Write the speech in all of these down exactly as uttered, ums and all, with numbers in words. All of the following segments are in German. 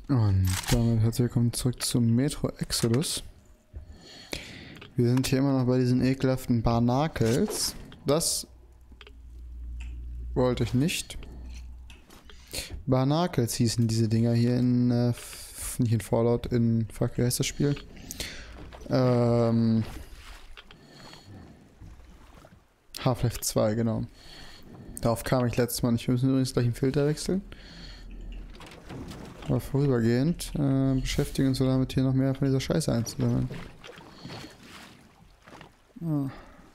Und damit herzlich willkommen zurück zum Metro Exodus. Wir sind hier immer noch bei diesen ekelhaften Barnacles. Das wollte ich nicht. Barnacles hießen diese Dinger hier in, äh, nicht in Fallout, in, fuck, wie heißt das Spiel? Ähm, Half-Life zwei, genau. Darauf kam ich letztes Mal nicht. Wir müssen übrigens gleich einen Filter wechseln. Aber vorübergehend äh, beschäftigen uns wir damit, hier noch mehr von dieser Scheiße einzusammeln. Ah.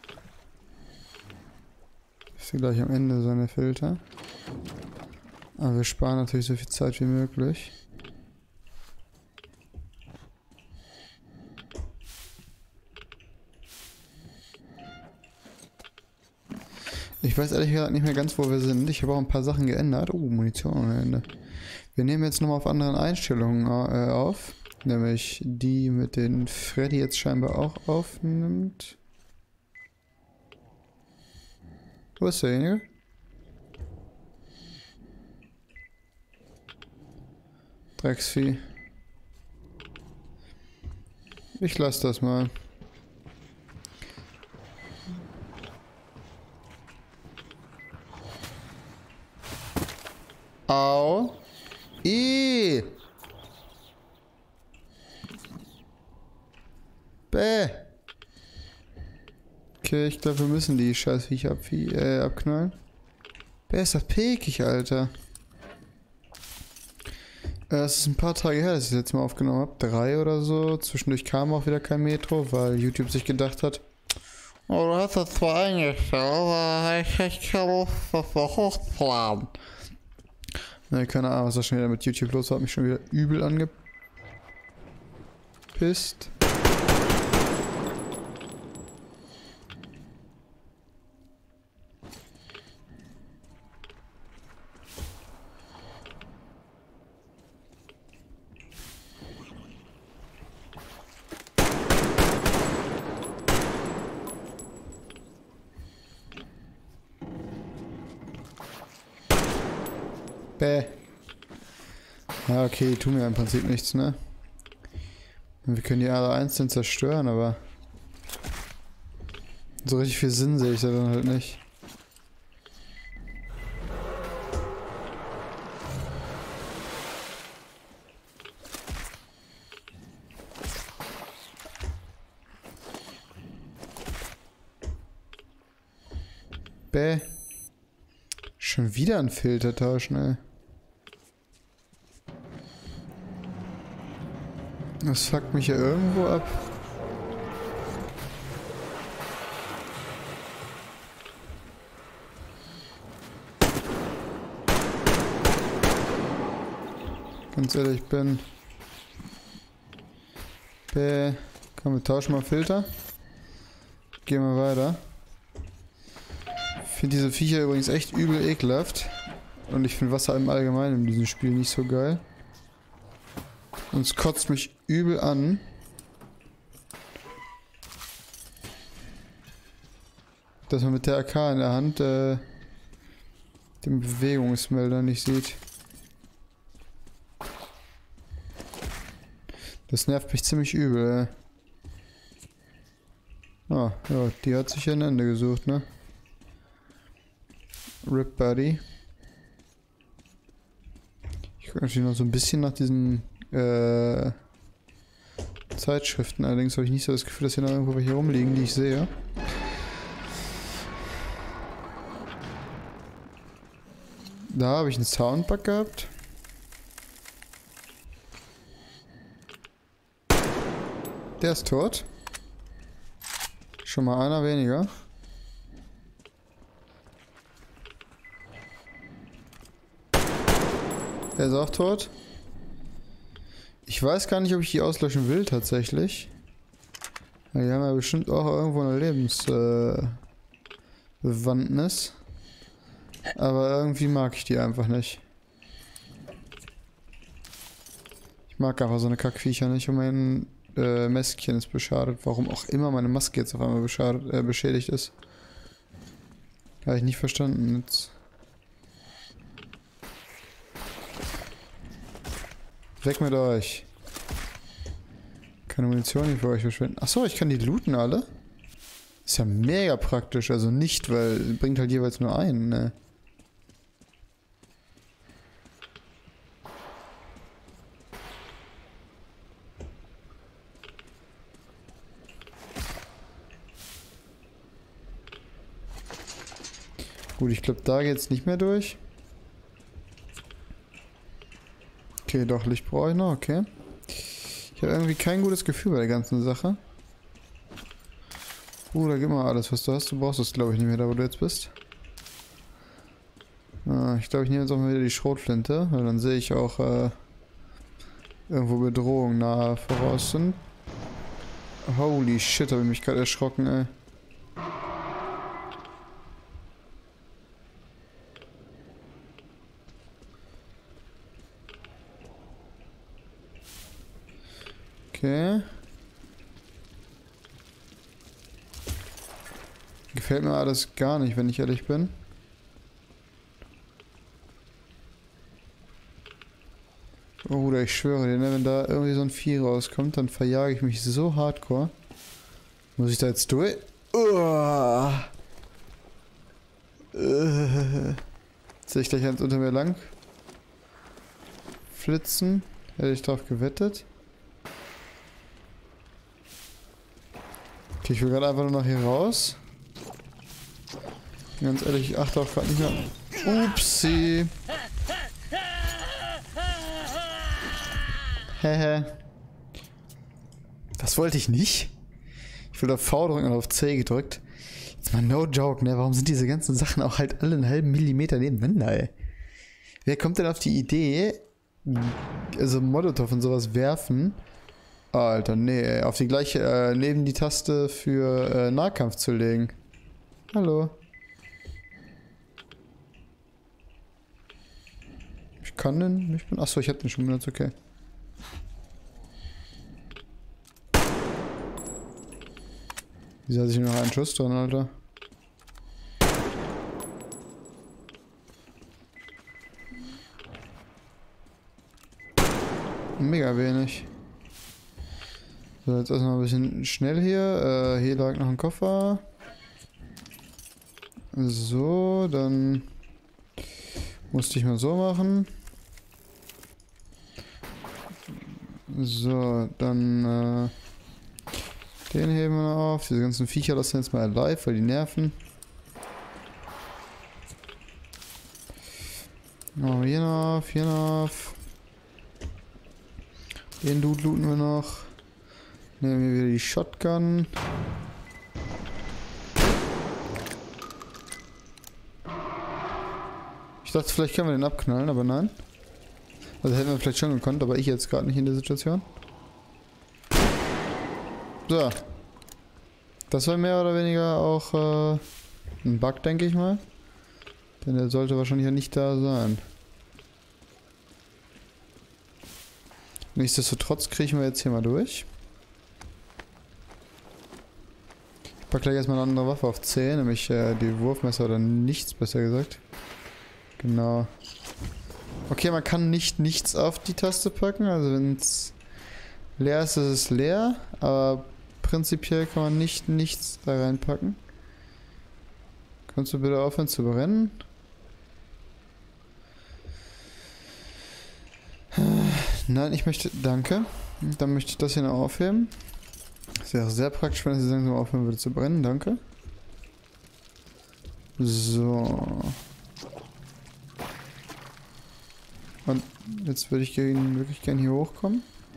Ist hier gleich am Ende seine Filter. Aber wir sparen natürlich so viel Zeit wie möglich. Ich weiß ehrlich gesagt nicht mehr ganz, wo wir sind. Ich habe auch ein paar Sachen geändert. Oh, Munition ohne Ende. Wir nehmen jetzt nochmal auf anderen Einstellungen äh, auf. Nämlich die, mit denen Freddy jetzt scheinbar auch aufnimmt. Wo ist derjenige? Drecksvieh. Ich lasse das mal. Au. I. Bäh. Okay, ich glaube, wir müssen die Scheißviecher ab, äh, abknallen. Bäh, ist das pekig, Alter. Äh, es ist ein paar Tage her, dass ich das letzte Mal aufgenommen habe. Drei oder so. Zwischendurch kam auch wieder kein Metro, weil YouTube sich gedacht hat, oh, du hast das zwar eingestellt, aber ich, ich kann das noch hochplanen. Ne, keine Ahnung, was da schon wieder mit YouTube los war. Hat mich schon wieder übel angepisst. Bäh. Ja, okay, die tun mir im Prinzip nichts, ne? Wir können die alle einzeln zerstören, aber so richtig viel Sinn sehe ich da dann halt nicht. Bäh. Schon wieder ein Filter tauschen, ey. Das fuckt mich ja irgendwo ab. Ganz ehrlich, ich bin... Bäh. Komm, wir tauschen mal Filter. Gehen wir weiter. Ich finde diese Viecher übrigens echt übel ekelhaft. Und ich finde Wasser im Allgemeinen in diesem Spiel nicht so geil. Und es kotzt mich übel an. Dass man mit der A K in der Hand äh, den Bewegungsmelder nicht sieht. Das nervt mich ziemlich übel, ey. Ah, ja, die hat sich ein Ende gesucht, ne? Rip Buddy. Ich gucke natürlich noch so ein bisschen nach diesen äh, Zeitschriften. Allerdings habe ich nicht so das Gefühl, dass hier noch irgendwo welche rumliegen, die ich sehe. Da habe ich einen Soundbug gehabt. Der ist tot. Schon mal einer weniger. Der ist auch tot. Ich weiß gar nicht, ob ich die auslöschen will, tatsächlich. Die haben ja bestimmt auch irgendwo eine Lebensbewandtnis. Äh, Aber irgendwie mag ich die einfach nicht. Ich mag einfach so eine Kackviecher nicht und mein äh, Mäskchen ist beschadet. Warum auch immer meine Maske jetzt auf einmal beschadet, äh, beschädigt ist. Habe ich nicht verstanden jetzt. Weg mit euch. Keine Munition hier für euch verschwenden. Achso, ich kann die looten alle? Ist ja mega praktisch. Also nicht, weil bringt halt jeweils nur einen, ne? Gut, ich glaube, da geht's nicht mehr durch. Okay, doch, Licht brauche ich noch, okay. Ich habe irgendwie kein gutes Gefühl bei der ganzen Sache. Uh, da gib mal alles, was du hast. Du brauchst es, glaube ich, nicht mehr, da wo du jetzt bist. Ah, ich glaube, ich nehme jetzt auch mal wieder die Schrotflinte, weil dann sehe ich auch, äh, irgendwo Bedrohungen nahe voraus sind. Holy shit, habe ich mich gerade erschrocken, ey. Okay. Gefällt mir alles gar nicht, wenn ich ehrlich bin. Oh, Bruder, ich schwöre dir, ne, wenn da irgendwie so ein Vieh rauskommt, dann verjage ich mich so hardcore. Muss ich da jetzt durch? Uh. Uh. Jetzt sehe ich gleich eins unter mir lang. Flitzen. Hätte ich drauf gewettet. Okay, ich will gerade einfach nur noch hier raus. Ganz ehrlich, ich achte auch gerade nicht mehr. Upsi. Hehe. Das wollte ich nicht. Ich will auf V drücken und auf C gedrückt. Jetzt mal no joke, ne? Warum sind diese ganzen Sachen auch halt alle einen halben Millimeter nebeneinander, ey? Wer kommt denn auf die Idee, also Molotow und sowas werfen? Alter, nee, auf die gleiche, äh, neben die Taste für äh, Nahkampf zu legen. Hallo. Ich kann den, ich bin, achso, ich hab den schon benutzt, okay. Wieso hat sich nur noch einen Schuss dran, Alter? Mega wenig. So, jetzt erstmal ein bisschen schnell hier. Äh, hier lag noch ein Koffer. So, dann musste ich mal so machen. So, dann äh, den heben wir noch auf. Diese ganzen Viecher lassen wir jetzt mal alive, weil die nerven. Oh, hier noch, hier noch. Den Dude looten wir noch. Nehmen wir wieder die Shotgun. Ich dachte, vielleicht können wir den abknallen, aber nein. Also hätten wir vielleicht schon gekonnt, aber ich jetzt gerade nicht in der Situation. So. Das war mehr oder weniger auch äh, ein Bug, denke ich mal. Denn der sollte wahrscheinlich ja nicht da sein. Nichtsdestotrotz kriechen wir jetzt hier mal durch. Ich packe gleich erstmal eine andere Waffe auf C, nämlich äh, die Wurfmesser oder nichts, besser gesagt. Genau. Okay, man kann nicht nichts auf die Taste packen, also wenn es leer ist, ist es leer, aber prinzipiell kann man nicht nichts da reinpacken. Kannst du bitte aufhören zu brennen? Nein, ich möchte... Danke. Dann möchte ich das hier noch aufheben. Das wäre sehr praktisch, wenn es langsam aufhören würde zu brennen. Danke. So. Und jetzt würde ich wirklich gerne hier hochkommen.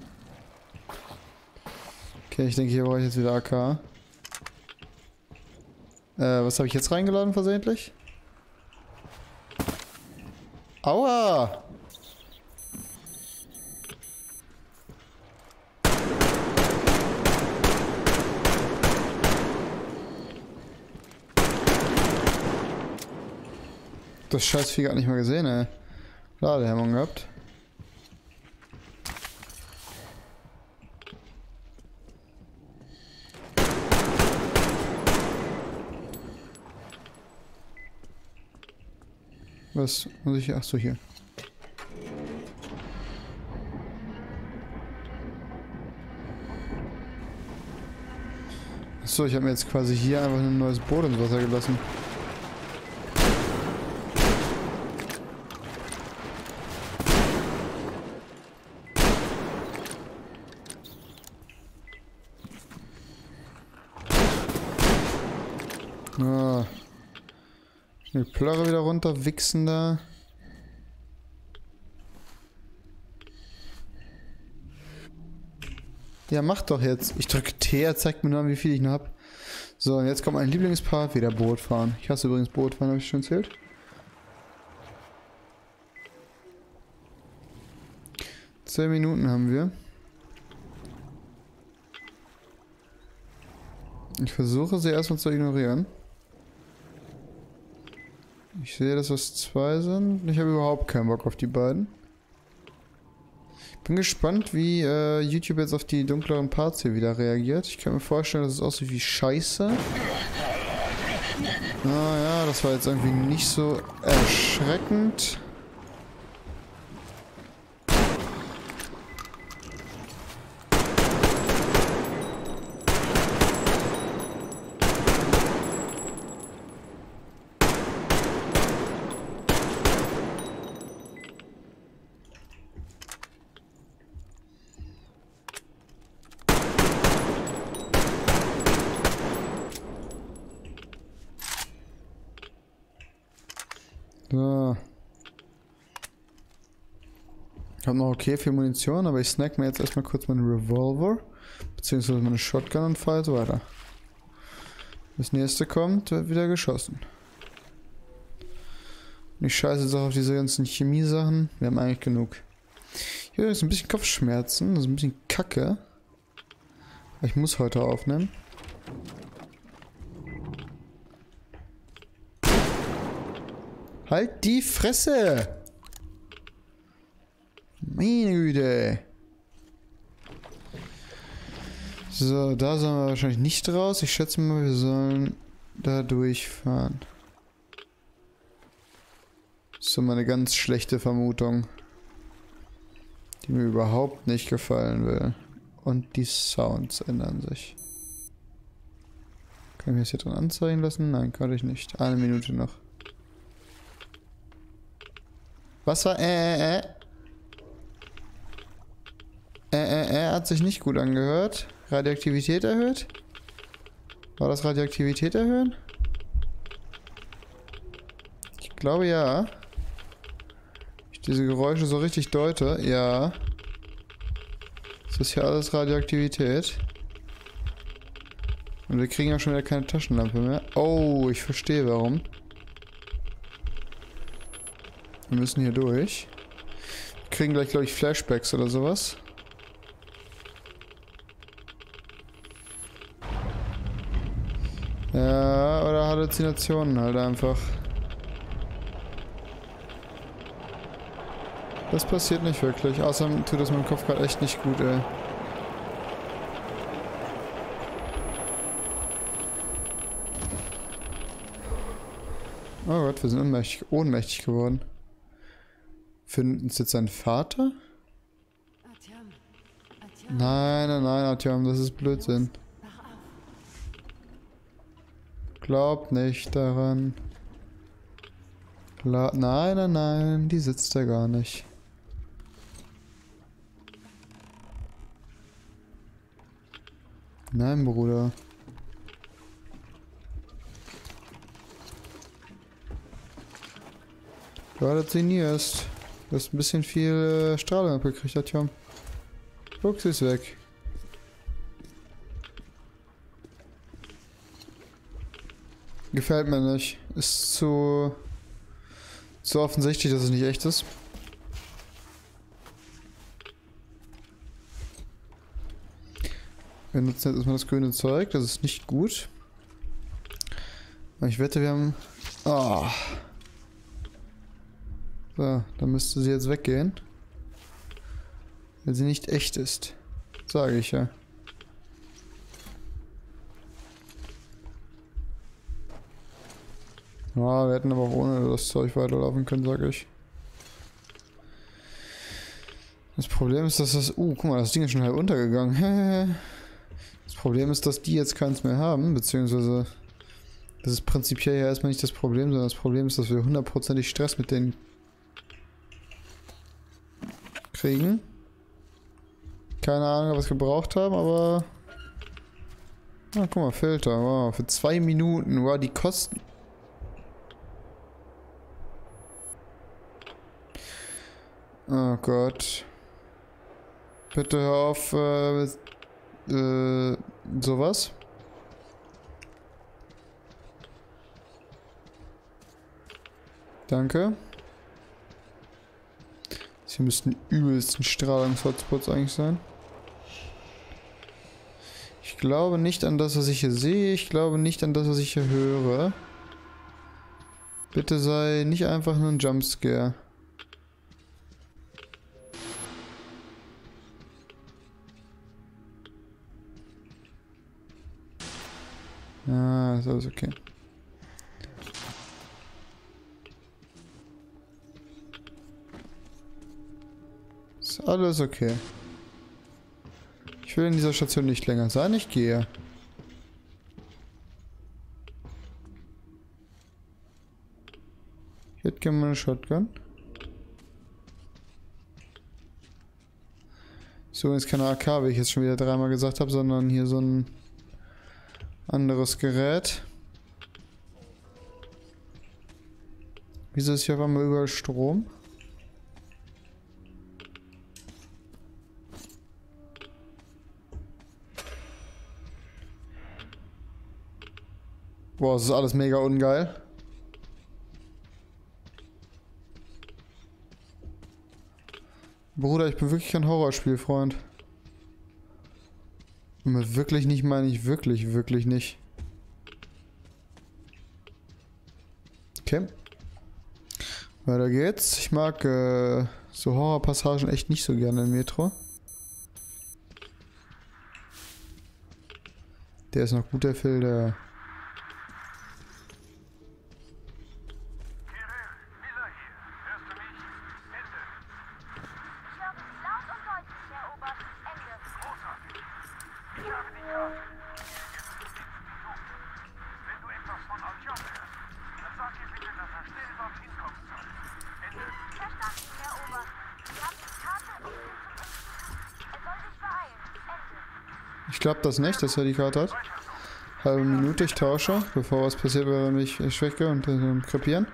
Okay, ich denke, hier brauche ich jetzt wieder A K. Äh, was habe ich jetzt reingeladen versehentlich? Aua! Das Scheißvieh gar nicht mal gesehen, ey. Ladehemmung gehabt. Was muss ich hier? Achso, hier. Achso, ich habe mir jetzt quasi hier einfach ein neues Boot ins Wasser gelassen. Ah. Die Plörre wieder runter, wichsen da. Ja, mach doch jetzt. Ich drücke T, er zeigt mir nur an, wie viel ich noch hab. So, und jetzt kommt mein Lieblingspart, wieder Boot fahren. Ich hasse übrigens Bootfahren, habe ich schon erzählt. Zehn Minuten haben wir. Ich versuche sie erstmal zu ignorieren. Ich sehe, dass das zwei sind. Ich habe überhaupt keinen Bock auf die beiden. Bin gespannt, wie äh, YouTube jetzt auf die dunkleren Parts hier wieder reagiert. Ich kann mir vorstellen, dass es aussieht wie Scheiße. Naja, das war jetzt irgendwie nicht so erschreckend. So. Ich habe noch okay viel Munition, aber ich snack mir jetzt erstmal kurz meinen Revolver. Beziehungsweise meine Shotgun und fahre jetzt weiter. Das nächste kommt, wird wieder geschossen. Und ich scheiße jetzt auch auf diese ganzen Chemiesachen. Wir haben eigentlich genug. Hier ist ein bisschen Kopfschmerzen, das ist ein bisschen kacke. Aber ich muss heute aufnehmen. Halt die Fresse! Meine Güte! So, da sollen wir wahrscheinlich nicht raus. Ich schätze mal, wir sollen da durchfahren. Das ist so meine ganz schlechte Vermutung. Die mir überhaupt nicht gefallen will. Und die Sounds ändern sich. Kann ich mir das hier drin anzeigen lassen? Nein, kann ich nicht. Eine Minute noch. Was war äh, äh, äh? Äh, äh, äh, hat sich nicht gut angehört. Radioaktivität erhöht? War das Radioaktivität erhöhen? Ich glaube ja. Ich diese Geräusche so richtig deute. Ja. Das ist hier alles Radioaktivität. Und wir kriegen ja schon wieder keine Taschenlampe mehr. Oh, ich verstehe warum. Wir müssen hier durch. Wir kriegen gleich, glaube ich, Flashbacks oder sowas. Ja, oder Halluzinationen halt einfach. Das passiert nicht wirklich. Außerdem tut das meinem Kopf gerade echt nicht gut, ey. Oh Gott, wir sind ohnmächtig, ohnmächtig geworden. Findet uns jetzt sein Vater? Nein, nein, nein, Artyom, das ist Blödsinn. Glaubt nicht daran. Gla nein, nein, nein, die sitzt da gar nicht. Nein, Bruder. Du halluzinierst. Du hast ein bisschen viel äh, Strahlung abgekriegt, Artyom. Guck, sie ist weg. Gefällt mir nicht. Ist zu... zu offensichtlich, dass es nicht echt ist. Wir nutzen jetzt erstmal das grüne Zeug. Das ist nicht gut. Ich wette, wir haben... Oh. So, dann müsste sie jetzt weggehen. Wenn sie nicht echt ist. Sage ich ja. Ja, wir hätten aber auch ohne das Zeug weiterlaufen können, sage ich. Das Problem ist, dass das... Uh, guck mal, das Ding ist schon halb untergegangen. Das Problem ist, dass die jetzt keins mehr haben, beziehungsweise das ist prinzipiell ja erstmal nicht das Problem, sondern das Problem ist, dass wir hundertprozentig Stress mit denen kriegen. Keine Ahnung, was wir gebraucht haben, aber... Ah, guck mal, Filter, wow, für zwei Minuten, wow, die kosten... Oh Gott. Bitte hör auf, äh, äh, sowas. Danke. Hier müssten übelsten Strahlungs-Hotspots eigentlich sein. Ich glaube nicht an das, was ich hier sehe. Ich glaube nicht an das, was ich hier höre. Bitte sei nicht einfach nur ein Jumpscare. Ah, ist alles okay. Ist alles okay. Ich will in dieser Station nicht länger sein, ich gehe. Ich hätte gerne mal eine Shotgun. So, jetzt keine A K, wie ich jetzt schon wieder dreimal gesagt habe, sondern hier so ein anderes Gerät. Wieso ist hier auf einmal überall Strom? Boah, das ist alles mega ungeil. Bruder, ich bin wirklich kein Horrorspielfreund. Und mit wirklich nicht meine ich wirklich, wirklich nicht. Okay. Weiter geht's. Ich mag äh, so Horrorpassagen echt nicht so gerne im Metro. Der ist noch gut, der Filter. Ich glaube das nicht, dass er die Karte hat. Halbe Minute, ich tausche, bevor was passiert, wenn ich schwäche und äh, krepieren.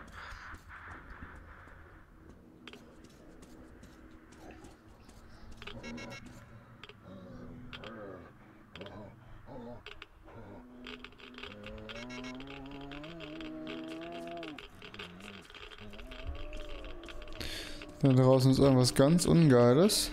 Da draußen ist irgendwas ganz Ungeiles.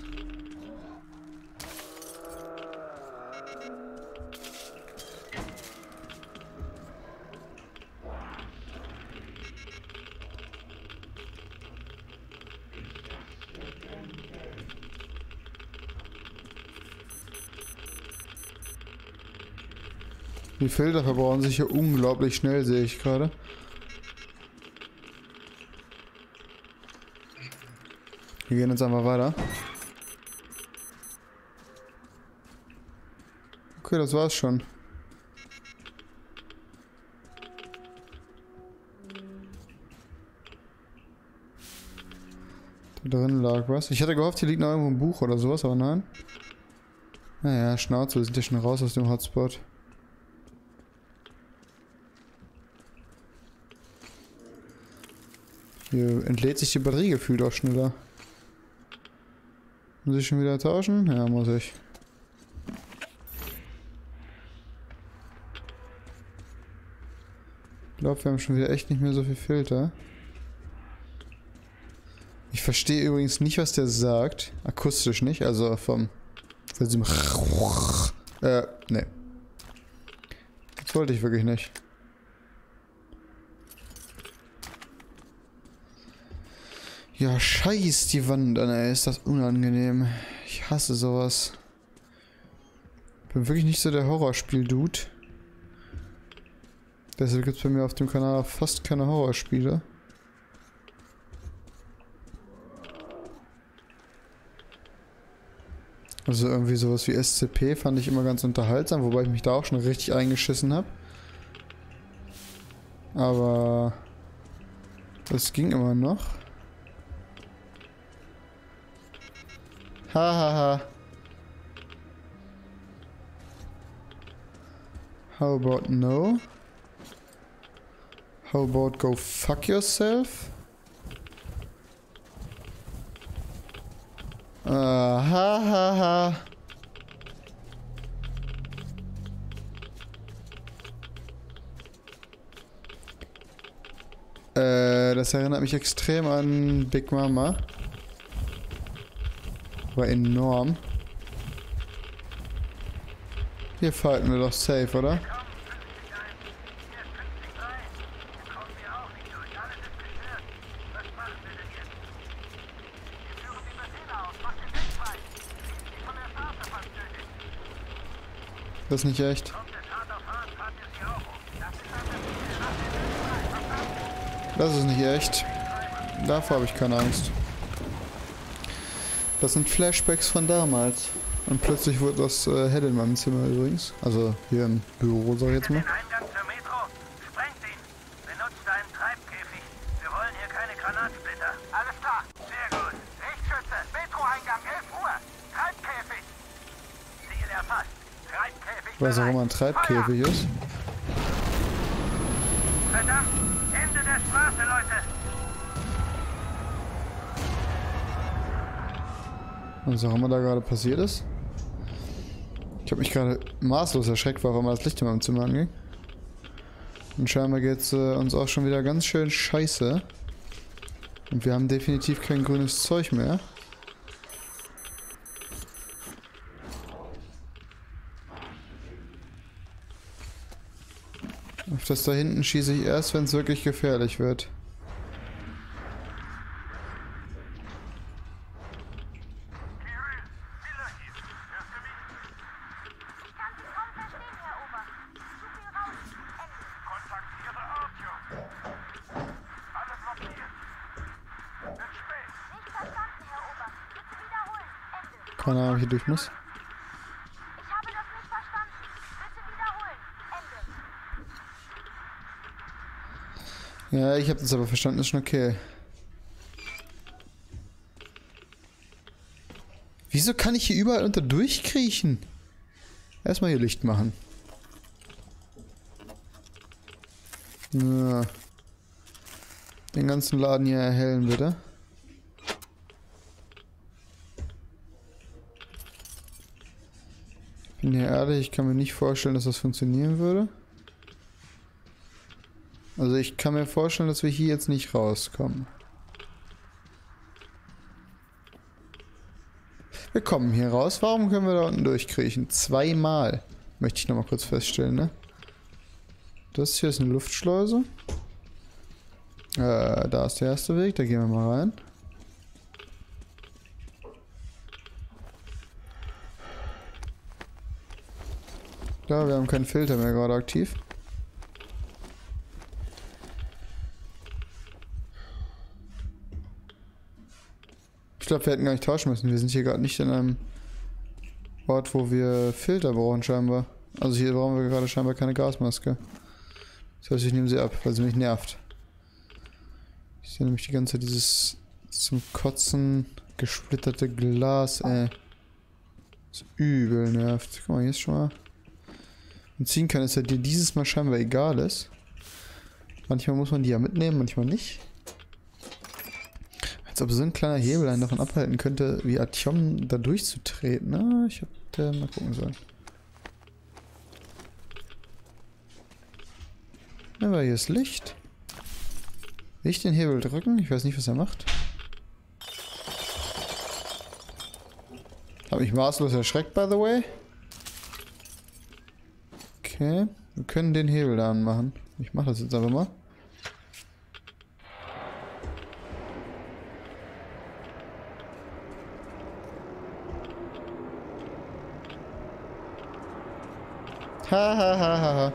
Die Filter verbrauchen sich hier unglaublich schnell, sehe ich gerade. Wir gehen jetzt einfach weiter. Okay, das war's schon. Da drin lag was. Ich hatte gehofft, hier liegt noch irgendwo ein Buch oder sowas, aber nein. Naja, Schnauze, wir sind ja schon raus aus dem Hotspot. Hier entlädt sich die Batterie gefühlt auch schneller. Muss ich schon wieder tauschen? Ja, muss ich. Ich glaube, wir haben schon wieder echt nicht mehr so viel Filter. Ich verstehe übrigens nicht, was der sagt. Akustisch nicht, also vom... von diesem... Äh, ne. Das wollte ich wirklich nicht. Ja, scheiß die Wand an, ey, ist das unangenehm. Ich hasse sowas. Bin wirklich nicht so der Horrorspiel-Dude. Deshalb gibt es bei mir auf dem Kanal fast keine Horrorspiele. Also irgendwie sowas wie S C P fand ich immer ganz unterhaltsam, wobei ich mich da auch schon richtig eingeschissen habe. Aber das ging immer noch. Hahaha. How about no? How about go fuck yourself? Uh, ha ha ha. Äh, das erinnert mich extrem an Big Mama. War enorm. Hier falten wir doch safe, oder? Das ist nicht echt. Das ist nicht echt. Davor habe ich keine Angst. Das sind Flashbacks von damals. Und plötzlich wurde das äh, hell in meinem Zimmer übrigens. Also hier im Büro, sag ich jetzt mal. Ich weiß auch immer ein Treibkäfig ist. Verdammt! Ende der Straße, Leute! Was auch immer da gerade passiert ist. Ich habe mich gerade maßlos erschreckt, warum immer das Licht in meinem Zimmer anging. Und scheinbar geht es äh, uns auch schon wieder ganz schön scheiße. Und wir haben definitiv kein grünes Zeug mehr. Auf das da hinten schieße ich erst, wenn es wirklich gefährlich wird. Keine Ahnung, wie ich durch muss. Ja, ich habe das aber verstanden, ist schon okay. Wieso kann ich hier überall unter durchkriechen? Erstmal hier Licht machen. Ja. Den ganzen Laden hier erhellen, bitte. Ich bin hier ehrlich, ich kann mir nicht vorstellen, dass das funktionieren würde. Also ich kann mir vorstellen, dass wir hier jetzt nicht rauskommen. Wir kommen hier raus. Warum können wir da unten durchkriechen? Zweimal. Möchte ich nochmal kurz feststellen, ne? Das hier ist eine Luftschleuse. Äh, da ist der erste Weg. Da gehen wir mal rein. Ja, wir haben keinen Filter mehr gerade aktiv. Ich glaube, wir hätten gar nicht tauschen müssen. Wir sind hier gerade nicht in einem Ort, wo wir Filter brauchen scheinbar. Also hier brauchen wir gerade scheinbar keine Gasmaske. Das heißt, ich nehme sie ab, weil sie mich nervt. Ich sehe nämlich die ganze Zeit dieses zum Kotzen gesplitterte Glas, ey. Das übel nervt. Guck mal, hier ist schon mal... Und ziehen kann, ist ja dir dieses Mal scheinbar egal ist. Manchmal muss man die ja mitnehmen, manchmal nicht. Als ob so ein kleiner Hebel einen davon abhalten könnte, wie Artyom da durchzutreten. Na, ich hab da mal gucken sollen. Aber hier ist Licht. Will ich den Hebel drücken? Ich weiß nicht, was er macht. Hab mich maßlos erschreckt, by the way. Okay, wir können den Hebel da anmachen. Ich mach das jetzt einfach mal. Ha ha ha ha ha.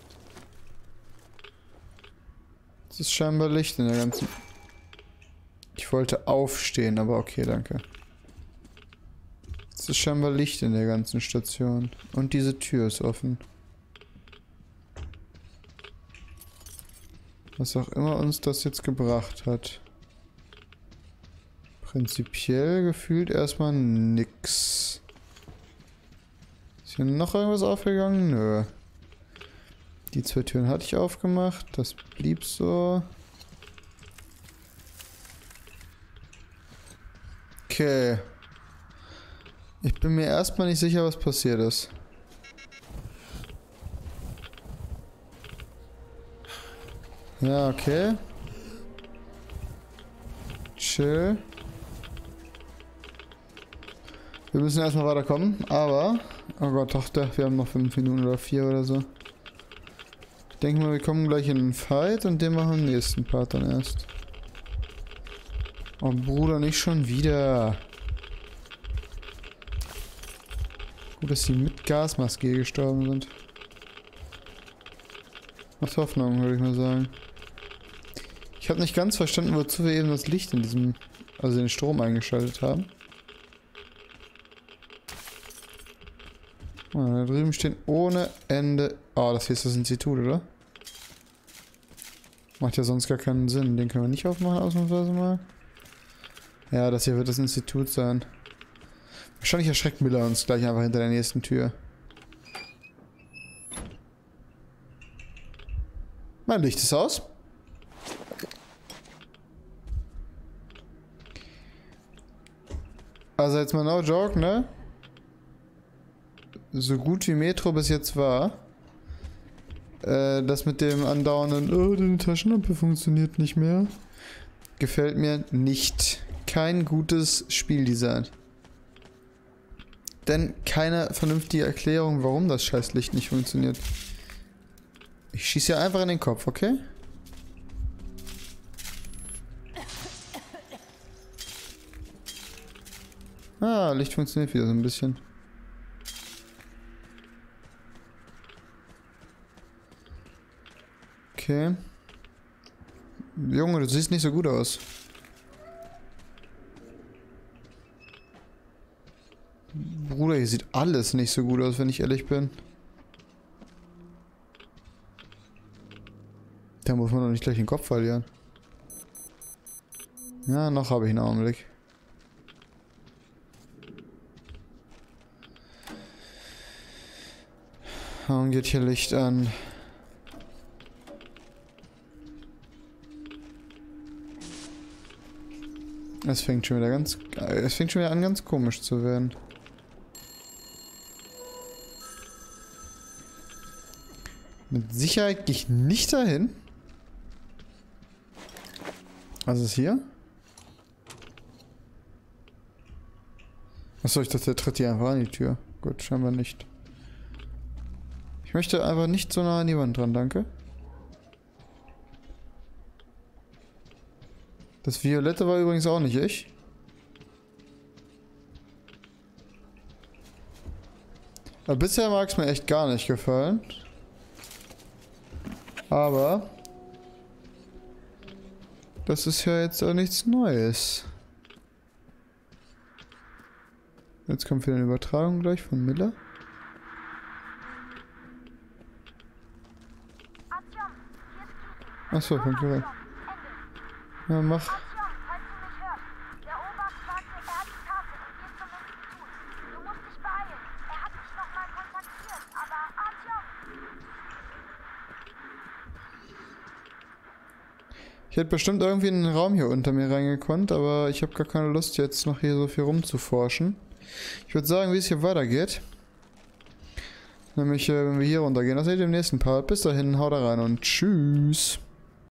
Es ist scheinbar Licht in der ganzen Ich wollte aufstehen, aber okay, danke. Es ist scheinbar Licht in der ganzen Station. Und diese Tür ist offen. Was auch immer uns das jetzt gebracht hat. Prinzipiell gefühlt erstmal nix. Ist hier noch irgendwas aufgegangen? Nö. Die zwei Türen hatte ich aufgemacht. Das blieb so. Okay. Ich bin mir erstmal nicht sicher, was passiert ist. Ja, okay. Chill. Wir müssen erstmal weiterkommen, aber... Oh Gott, doch, wir haben noch fünf Minuten oder vier oder so. Ich denke mal, wir kommen gleich in den Fight und den machen wir im nächsten Part dann erst. Oh Bruder, nicht schon wieder. Gut, dass die mit Gasmaske gestorben sind. Macht Hoffnung, würde ich mal sagen. Ich habe nicht ganz verstanden, wozu wir eben das Licht in diesem... Also den Strom eingeschaltet haben. Oh, da drüben stehen ohne Ende... Oh, das hier ist das Institut, oder? Macht ja sonst gar keinen Sinn. Den können wir nicht aufmachen, ausnahmsweise mal. Ja, das hier wird das Institut sein. Wahrscheinlich erschreckt Miller uns gleich einfach hinter der nächsten Tür. Mein Licht ist aus. Also jetzt mal no joke, ne? So gut wie Metro bis jetzt war. Äh, das mit dem andauernden, oh, deine Taschenlampe funktioniert nicht mehr. Gefällt mir nicht. Kein gutes Spieldesign. Denn keine vernünftige Erklärung, warum das Scheißlicht nicht funktioniert. Ich schieße ja einfach in den Kopf, okay? Ah, Licht funktioniert wieder so ein bisschen. Okay. Junge, du siehst nicht so gut aus. Bruder, hier sieht alles nicht so gut aus, wenn ich ehrlich bin. Da muss man doch nicht gleich den Kopf verlieren. Ja, noch habe ich einen Augenblick. Warum geht hier Licht an? Es fängt schon wieder ganz... Es fängt schon wieder an, ganz komisch zu werden. Mit Sicherheit gehe ich nicht dahin. Was ist hier? Achso, ich dachte, der tritt hier einfach an die Tür. Gut, scheinbar nicht. Ich möchte einfach nicht so nah an die Wand dran, danke. Das Violette war übrigens auch nicht ich. Aber bisher mag es mir echt gar nicht gefallen. Aber das ist ja jetzt auch nichts Neues. Jetzt kommt wieder eine Übertragung gleich von Miller. Achso, von Kira. Ja, mach. Ich hätte bestimmt irgendwie in den Raum hier unter mir reingekonnt, aber ich habe gar keine Lust jetzt noch hier so viel rumzuforschen. Ich würde sagen, wie es hier weitergeht. Nämlich, äh, wenn wir hier runtergehen. Das seht ihr im nächsten Part. Bis dahin, haut rein und tschüss.